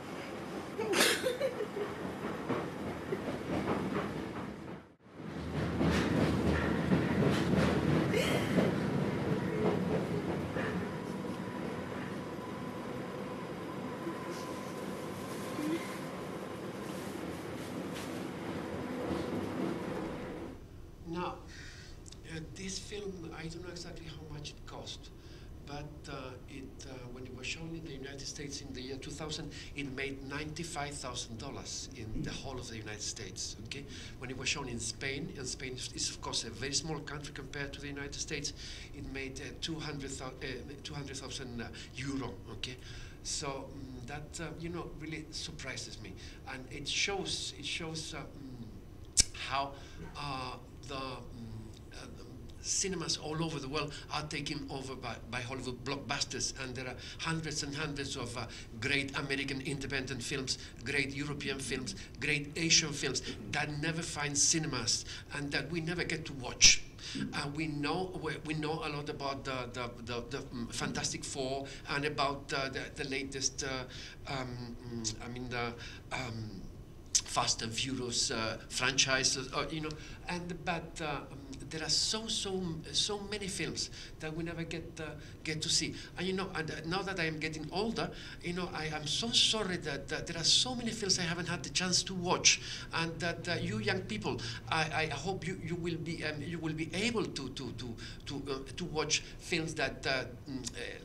Now, uh, this film, I don't know exactly how much it cost, but uh, it, uh, when it was shown in the United States in the year two thousand, it made ninety-five thousand dollars in the whole of the United States, okay? When it was shown in Spain, and Spain is, of course, a very small country compared to the United States, it made uh, two hundred thousand uh, euro, okay? So um, that, uh, you know, really surprises me. And it shows, it shows uh, um, how uh, the um, uh, cinemas all over the world are taken over by, by Hollywood blockbusters, and there are hundreds and hundreds of uh, great American independent films, great European films, great Asian films that never find cinemas and that we never get to watch. Uh, we know we, we know a lot about the the, the, the um, Fantastic Four and about uh, the, the latest. Uh, um, I mean the. Um, Fast and Furious uh, franchises, or, you know, and but uh, um, there are so so so many films that we never get uh, get to see. And you know, and uh, now that I am getting older, you know, I am so sorry that uh, there are so many films I haven't had the chance to watch, and that uh, you young people, I, I hope you, you will be um, you will be able to to to to uh, to watch films that. Uh, mm, uh,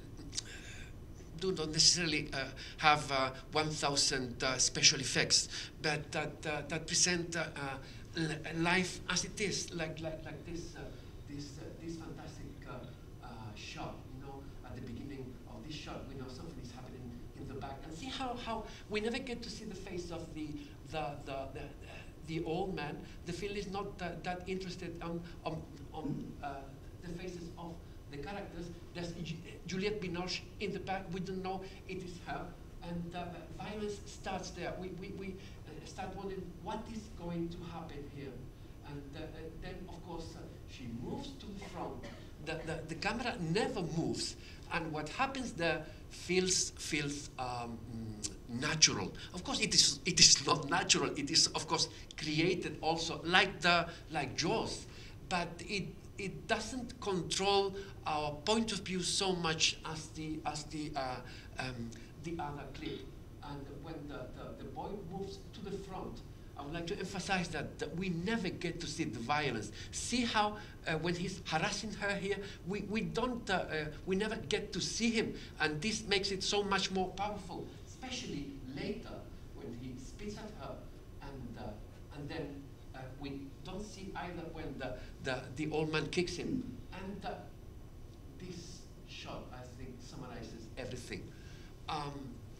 do not necessarily uh, have uh, one thousand uh, special effects, but that uh, that present uh, uh, life as it is, like like like this uh, this uh, this fantastic uh, uh, shot. You know, at the beginning of this shot, we know something is happening in the back, and see how how we never get to see the face of the the the. the the old man. The film is not that, that interested on on, on uh, the faces of the characters. There's Juliette Binoche in the back. We don't know it is her, and uh, violence starts there. We we, we uh, start wondering what is going to happen here, and uh, uh, then of course uh, she moves to the front. The, the the camera never moves, and what happens there feels feels. Um, natural. Of course, it is. It is not natural. It is, of course, created also, like the like Jaws, but it it doesn't control our point of view so much as the as the uh, um, the other clip. And when the, the the boy moves to the front, I would like to emphasize that, that we never get to see the violence. See how uh, when he's harassing her here, we we don't uh, uh, we never get to see him, and this makes it so much more powerful. Especially later when he spits at her, and uh, and then uh, we don't see either when the, the the old man kicks him. And uh, this shot, I think, summarizes everything. Um,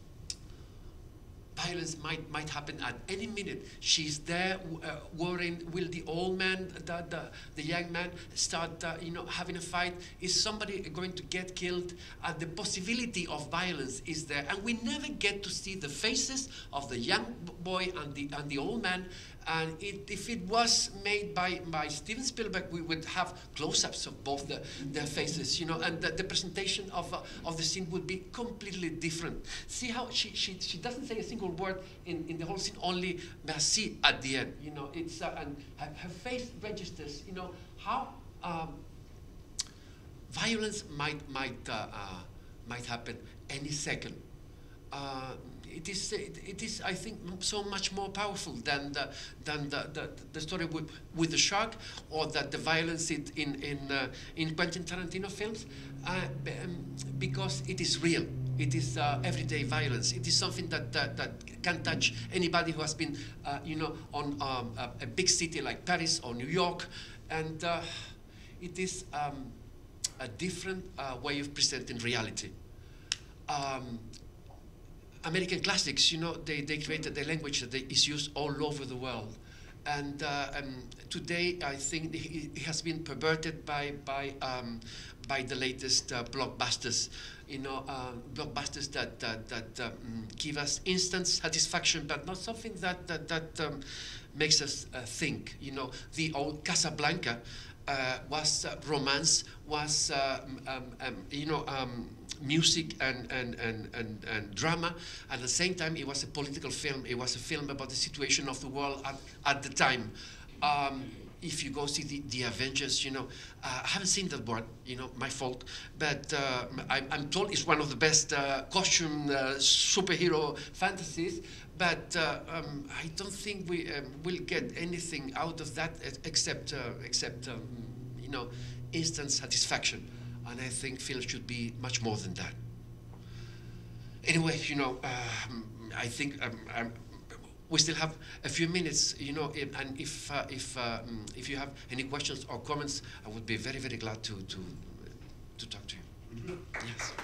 violence might might happen at any minute. She's there uh, worrying, will the old man, the, the, the young man start uh, you know, having a fight? Is somebody going to get killed? Uh, the possibility of violence is there, and we never get to see the faces of the young boy and the and the old man. And it, if it was made by, by Steven Spielberg, we would have close-ups of both the, their faces, you know, and the, the presentation of, uh, of the scene would be completely different. See how she, she, she doesn't say a single word in, in the whole scene, only merci at the end, you know, it's, uh, and her, her face registers, you know, how um, violence might, might, uh, uh, might happen any second. Uh, It is, it, it is, I think, so much more powerful than the, than the, the, the story with, with the shark, or that the violence in in in, uh, in Quentin Tarantino films, uh, um, because it is real. It is uh, everyday violence. It is something that that, that can touch anybody who has been, uh, you know, on um, a, a big city like Paris or New York, and uh, it is um, a different uh, way of presenting reality. Um, American classics, you know, they, they created a language that is used all over the world. And uh, um, today, I think it has been perverted by, by, um, by the latest uh, blockbusters. You know, uh, blockbusters that, that, that um, give us instant satisfaction, but not something that, that, that um, makes us uh, think. You know, the old Casablanca uh, was uh, romance, was, uh, um, um, you know, um, music and, and, and, and, and drama. At the same time, it was a political film. It was a film about the situation of the world at, at the time. Um, if you go see the, the Avengers, you know, uh, I haven't seen that one, you know, my fault. But uh, I, I'm told it's one of the best uh, costume uh, superhero fantasies. But uh, um, I don't think we um, will get anything out of that except, uh, except um, you know, instant satisfaction. And I think film should be much more than that. Anyway, you know, um, I think um, um, we still have a few minutes, you know, if, and if uh, if um, if you have any questions or comments, I would be very very glad to to to talk to you. Mm-hmm. Yes.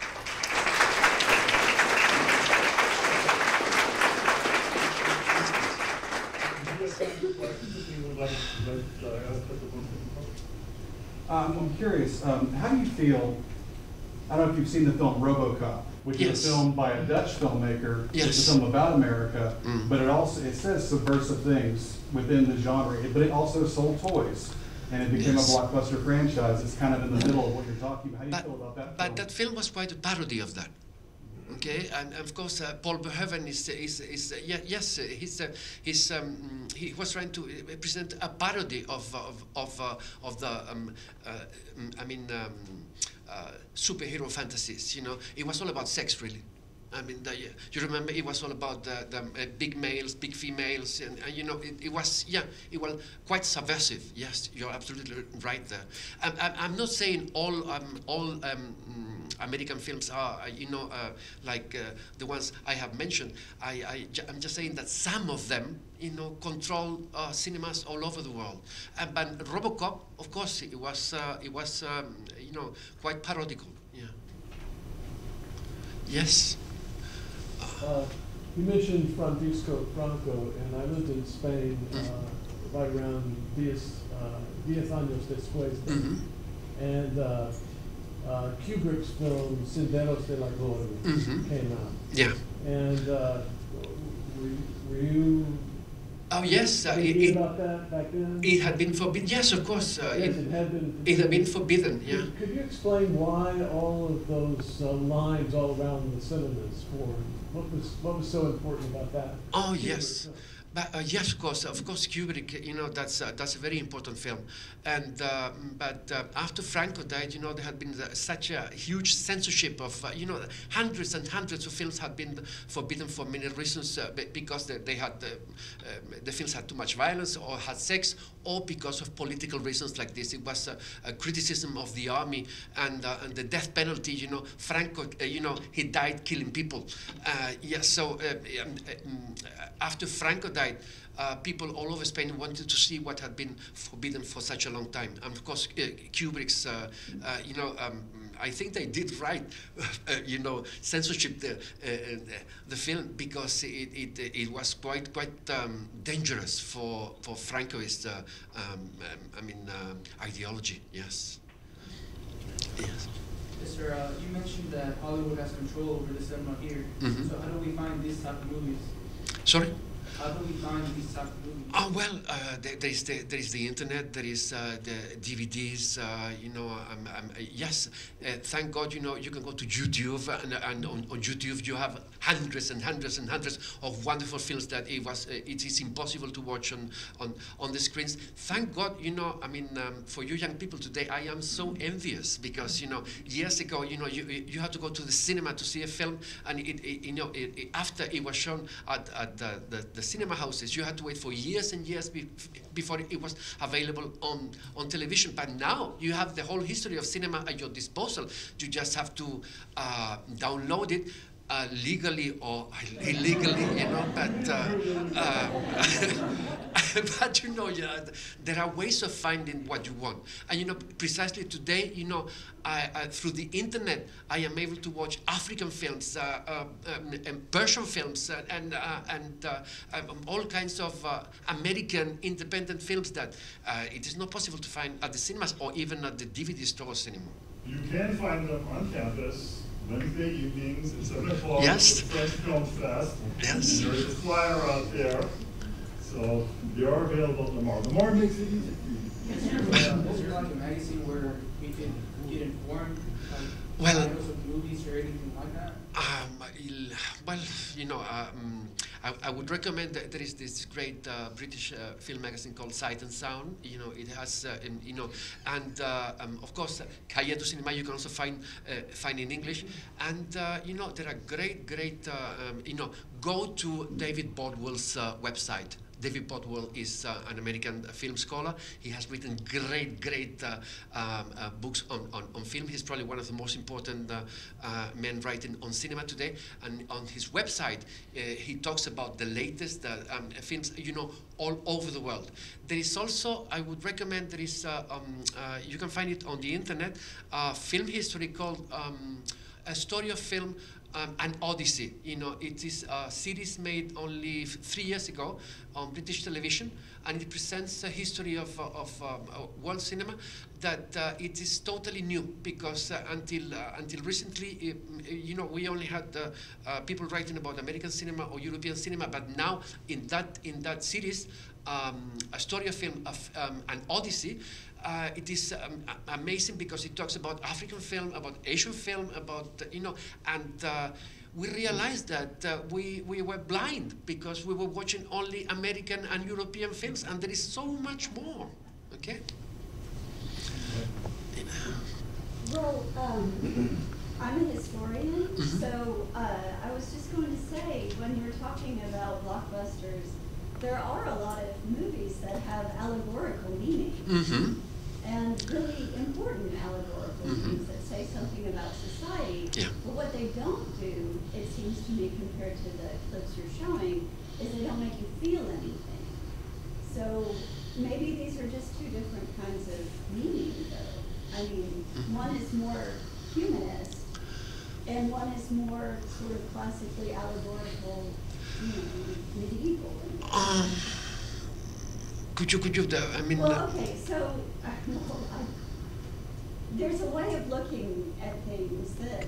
Um, I'm curious, um, how do you feel, I don't know if you've seen the film RoboCop, which yes. is a film by a Dutch filmmaker. Yes. It's a film about America, mm. but it also, it says subversive things within the genre, but it also sold toys, and it became yes. a blockbuster franchise. It's kind of in the middle of what you're talking about. How do you but, feel about that But film? that film was quite a parody of that. Okay, and of course uh, Paul Verhoeven is is is uh, yeah, yes uh, he's uh, he's um, he was trying to uh, present a parody of of of, uh, of the um, uh, I mean um, uh, superhero fantasies. You know, it was all about sex, really. I mean, the, you remember it was all about the, the uh, big males, big females, and, and you know, it, it was, yeah, it was quite subversive. Yes, you're absolutely right there. I'm, I'm, I'm not saying all um, all um, American films are, uh, you know, uh, like uh, the ones I have mentioned. I, I, I'm just saying that some of them, you know, control uh, cinemas all over the world. And but RoboCop, of course, it was, uh, it was, um, you know, quite parodical. Yeah. Yes. Uh, you mentioned Francisco Franco, and I lived in Spain uh, right around diez, uh, diez años después. Mm-hmm. And uh, uh, Kubrick's film Senderos de la Gloria mm-hmm. came out. Yeah. And uh, were, were you Oh yes, uh, it, it, about that back then? It had been forbidden. Yes, of course. Uh, yes, it, it had been. It had been forbidden. Yeah. Could, could you explain why all of those uh, lines all around the cinemas for what was what was so important about that? Oh yes. But, uh, yes, of course, of course, Kubrick. You know, that's uh, that's a very important film. And uh, but uh, after Franco died, you know, there had been uh, such a huge censorship of, uh, you know, hundreds and hundreds of films had been forbidden for many reasons, uh, because they, they had uh, uh, the films had too much violence or had sex, or because of political reasons like this. It was a, a criticism of the army and uh, and the death penalty. You know, Franco, uh, you know, he died killing people. Uh, yeah, so uh, um, um, after Franco died, uh, people all over Spain wanted to see what had been forbidden for such a long time. And of course, uh, Kubrick's, uh, uh, you know, um, I think they did right, uh, you know, censorship the uh, the film, because it it, it was quite quite um, dangerous for for Francoist, uh, um, I mean, uh, ideology. Yes. Yes. Yes, sir. Uh, you mentioned that Hollywood has control over the cinema here. Mm-hmm. So how do we find these type of movies? Sorry? How do we find these type of movies? Oh, well, uh, there, there, is the, there is the internet, there is uh, the D V Ds, uh, you know, um, um, yes, uh, thank God, you know, you can go to YouTube, and, and on, on YouTube you have hundreds and hundreds and hundreds of wonderful films that it was, uh, it is impossible to watch on, on, on the screens. Thank God, you know, I mean, um, for you young people today, I am so envious, because, you know, years ago, you know, you, you had to go to the cinema to see a film, and it, it you know, it, it, after it was shown at, at the, the, the cinema houses, you had to wait for years and years be before it was available on, on television. But now you have the whole history of cinema at your disposal. You just have to uh, download it uh, legally or illegally, you know, but, uh, uh, but you know, yeah, there are ways of finding what you want. And, you know, precisely today, you know, I, I, through the internet, I am able to watch African films, uh, uh, um, and Persian films, uh, and uh, and uh, um, all kinds of uh, American independent films that uh, it is not possible to find at the cinemas or even at the D V D stores anymore. You can find them on campus Wednesday evenings at seven o'clock. Yes. At French Film Fest. Yes. There is a flyer out there, so they are available at Lamar. Lamar makes it easy for you. Is there, uh, is there like a magazine where we can get informed, like well, titles of movies or anything like that? Um, well, you know, um, I, I would recommend that there is this great uh, British uh, film magazine called Sight and Sound. You know, it has, uh, in, you know, and uh, um, of course, uh, Cahiers du Cinéma you can also find uh, find in English. And uh, you know, there are great, great, uh, um, you know, go to David Bordwell's uh, website. David Bordwell is uh, an American uh, film scholar. He has written great, great uh, um, uh, books on, on, on film. He's probably one of the most important uh, uh, men writing on cinema today. And on his website, uh, he talks about the latest uh, um, films, you know, all over the world. There is also, I would recommend, there is, uh, um, uh, you can find it on the internet, uh, film history called um, A Story of Film, Um, an Odyssey. You know, it is a series made only f three years ago on British television, and it presents a history of, uh, of um, uh, world cinema that uh, it is totally new, because uh, until uh, until recently, it, you know, we only had uh, uh, people writing about American cinema or European cinema, but now in that in that series, um, A Story of Film, of um, an Odyssey. Uh, it is um, amazing, because it talks about African film, about Asian film, about, uh, you know, and uh, we realized that uh, we, we were blind because we were watching only American and European films, and there is so much more, okay? Well, um, I'm a historian, Mm-hmm. so uh, I was just going to say, when you're talking about blockbusters, there are a lot of movies that have allegorical meaning, Mm-hmm. and really important allegorical Mm-hmm. meanings that say something about society. Yeah. But what they don't do, it seems to me, compared to the clips you're showing, is they don't make you feel anything. So maybe these are just two different kinds of meaning, though. I mean, Mm-hmm. one is more humanist, and one is more sort of classically allegorical, you know, medieval. in a way. Um, could you, could you, uh, I mean, Well, uh, okay, so uh, well, I, there's a way of looking at things that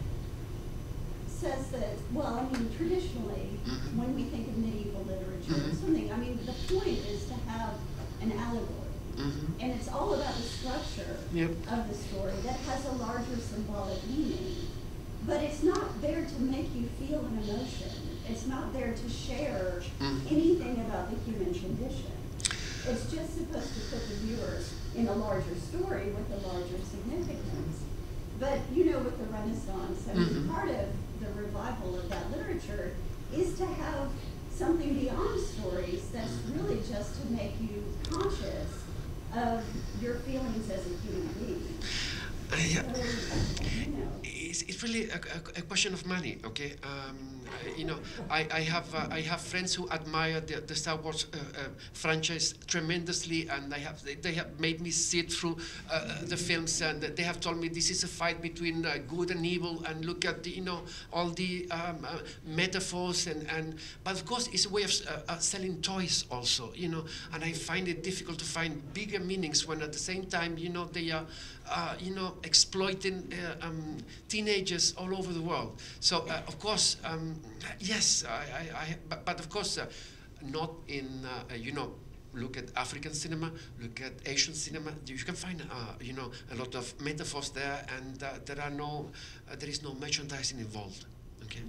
says that, well, I mean, traditionally, Mhm. when we think of medieval literature or Mhm. something, I mean, the point is to have an allegory. Mhm. And it's all about the structure Yep. of the story that has a larger symbolic meaning. But it's not there to make you feel an emotion. It's not there to share Mhm. anything about the human condition. It's just supposed to put the viewer in a larger story with a larger significance. But, you know, with the Renaissance, I mean, Mhm. part of the revival of that literature is to have something beyond stories that's really just to make you conscious of your feelings as a human being. Uh, yeah. So, you know. It's, it's really a, a, a question of money, okay? Um, I- you know, I, I have uh, I have friends who admire the, the Star Wars uh, uh, franchise tremendously, and I have they, they have made me sit through uh, the films, and they have told me this is a fight between uh, good and evil, and look at the you know all the um, uh, metaphors and and but of course it's a way of uh, uh, selling toys also, you know, and I find it difficult to find bigger meanings when at the same time you know they are uh, you know exploiting uh, um, teenagers all over the world. So uh, of course. Um, Yes, I, I, I but, but of course, uh, not in uh, you know. Look at African cinema. Look at Asian cinema. You can find uh, you know a lot of metaphors there, and uh, there are no uh, there is no merchandising involved. Okay.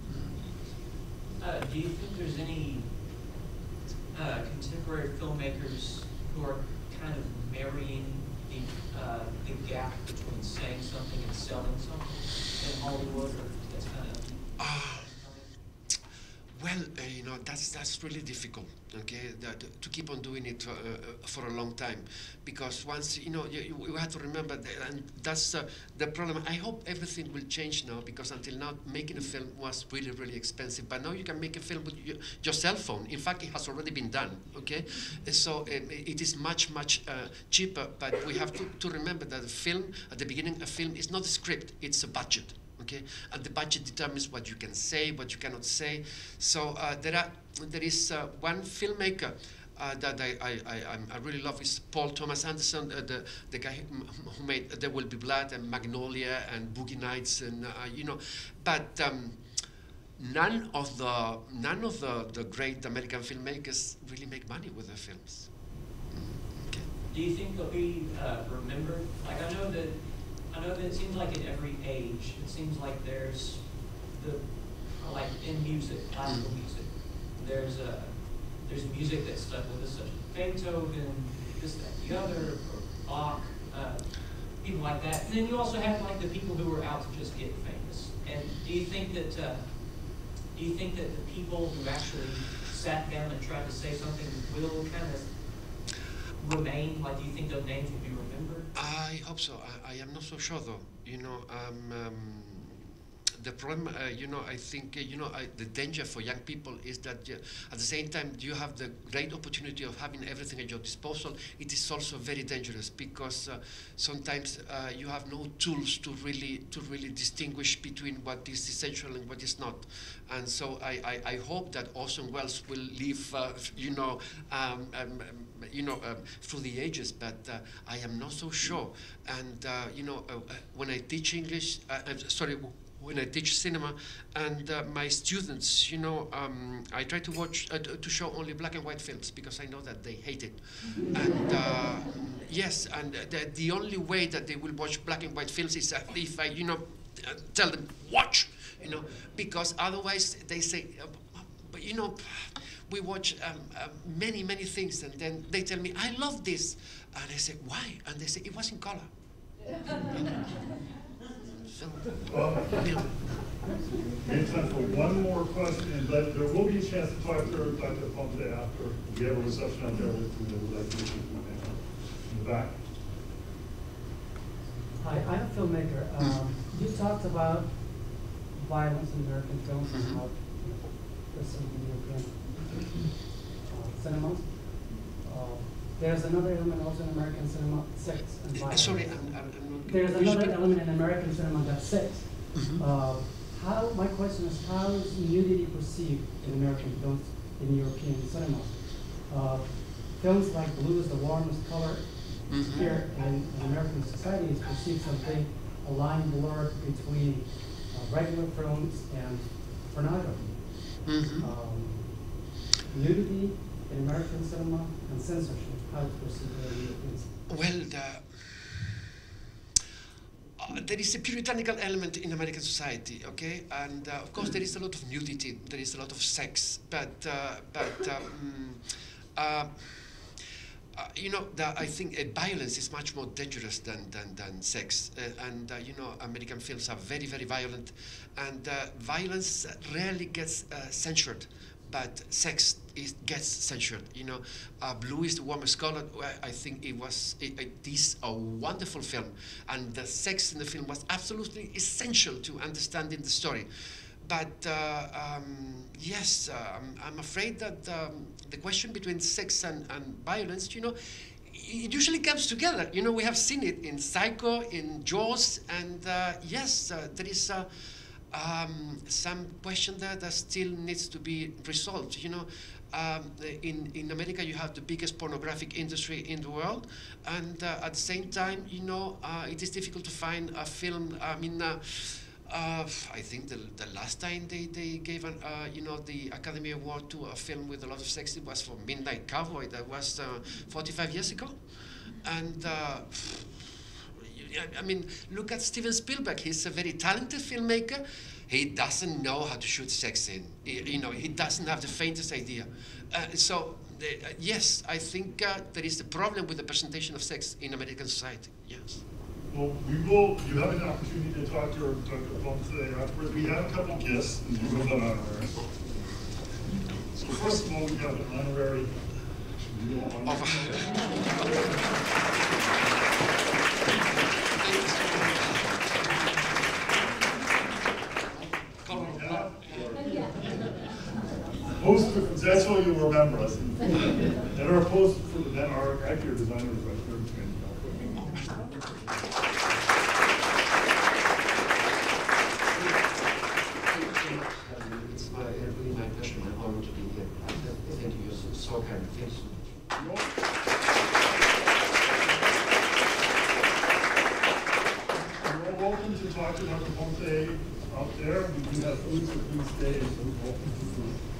Uh, do you think there's any uh, contemporary filmmakers who are kind of marrying the uh, the gap between saying something and selling something in Hollywood, or that's kind of Uh, Well, uh, you know, that's that's really difficult, okay, that, to keep on doing it uh, uh, for a long time, because once, you know, you, you have to remember, that, and that's uh, the problem. I hope everything will change now, because until now, making a film was really, really expensive, but now you can make a film with your, your cell phone. In fact, it has already been done, okay? So um, it is much, much uh, cheaper, but we have to, to remember that a film, at the beginning, a film is not a script, it's a budget. Okay, and the budget determines what you can say, what you cannot say. So uh, there are, there is uh, one filmmaker uh, that I, I, I, I really love is Paul Thomas Anderson, uh, the the guy who, who made There Will Be Blood and Magnolia and Boogie Nights, and uh, you know, but um, none of the none of the, the great American filmmakers really make money with their films. Okay. Do you think they'll be uh, remembered? Like I know that. I know that it seems like in every age, it seems like there's the, like in music, classical music, there's a, there's music that's stuck with us, such as Beethoven, this, that, the other, or Bach, uh, people like that. And then you also have like the people who are out to just get famous. And do you think that, uh, do you think that the people who actually sat down and tried to say something will kind of remain? Like, do you think those names will be remembered? I hope so. I, I am not so sure, though. You know, um, um, the problem, uh, you know, I think, uh, you know, I, the danger for young people is that uh, at the same time you have the great opportunity of having everything at your disposal. It is also very dangerous because uh, sometimes uh, you have no tools to really to really distinguish between what is essential and what is not. And so I, I, I hope that Orson Welles will live, uh, you know, um, um, you know, um, through the ages. But uh, I am not so sure. And uh, you know, uh, when I teach English, uh, I'm sorry. When I teach cinema, and uh, my students, you know, um, I try to watch, uh, to show only black and white films because I know that they hate it. And uh, yes, and the, the only way that they will watch black and white films is uh, if I, you know, uh, tell them, watch, you know, because otherwise they say, uh, but you know, we watch um, uh, many, many things, and then they tell me, I love this. And I say, why? And they say, it was in color. So, Well, you know. we have time for one more question, but there will be a chance to talk to Doctor Ponce after. We have a reception out there with who would like to listen to in the back. Hi, I'm a filmmaker. Um, you talked about violence in American films and how there's some European uh, cinemas. Uh, there's another element also in American cinema, sex and violence. Sorry, I'm, I'm, I'm not. There's another element in American cinema that's sex. Mm-hmm. uh, how, my question is, how is nudity perceived in American films, in European cinemas? Uh, films like blue is the warmest color. Mm-hmm. Here in, in American society is perceived something, a line blurred between uh, regular films and pornography. Mm-hmm. um, nudity in American cinema and censorship, how it's perceived in European cinema. Well, the, uh, there is a puritanical element in American society, okay? And uh, of course there is a lot of nudity, there is a lot of sex, but, uh, but um, uh, Uh, you know, the, I think uh, violence is much more dangerous than, than, than sex. Uh, and, uh, you know, American films are very, very violent. And uh, violence rarely gets uh, censored, but sex is, gets censored. You know, uh, Blue is the Warmest Color. I think it was, it, it is a wonderful film. And the sex in the film was absolutely essential to understanding the story. But uh, um, yes, uh, I'm, I'm afraid that um, the question between sex and, and violence, you know, it usually comes together. You know, we have seen it in Psycho, in Jaws, and uh, yes, uh, there is uh, um, some question there that still needs to be resolved. You know, um, in, in America you have the biggest pornographic industry in the world, and uh, at the same time, you know, uh, it is difficult to find a film, I mean, uh, Uh, I think the, the last time they, they gave an, uh, you know, the Academy Award to a film with a lot of sex, it was for Midnight Cowboy. That was uh, forty-five years ago. And uh, I mean, look at Steven Spielberg. He's a very talented filmmaker. He doesn't know how to shoot sex in. He, you know, he doesn't have the faintest idea. Uh, so, uh, yes, I think uh, there is a problem with the presentation of sex in American society. Yes. Well, we will, you have an opportunity to talk to Doctor Ponce afterwards. We have a couple guests, and you will have honorary. So first of all, we have an honorary. Poster, that's how you remember us. And our poster for the then our actor designers by third twin. It's my, really my pleasure, my honor to be here. Thank you so, so kind. Thank you so much. You're welcome to talk to Doctor Ponce out there. We do have food, so please stay and welcome to food.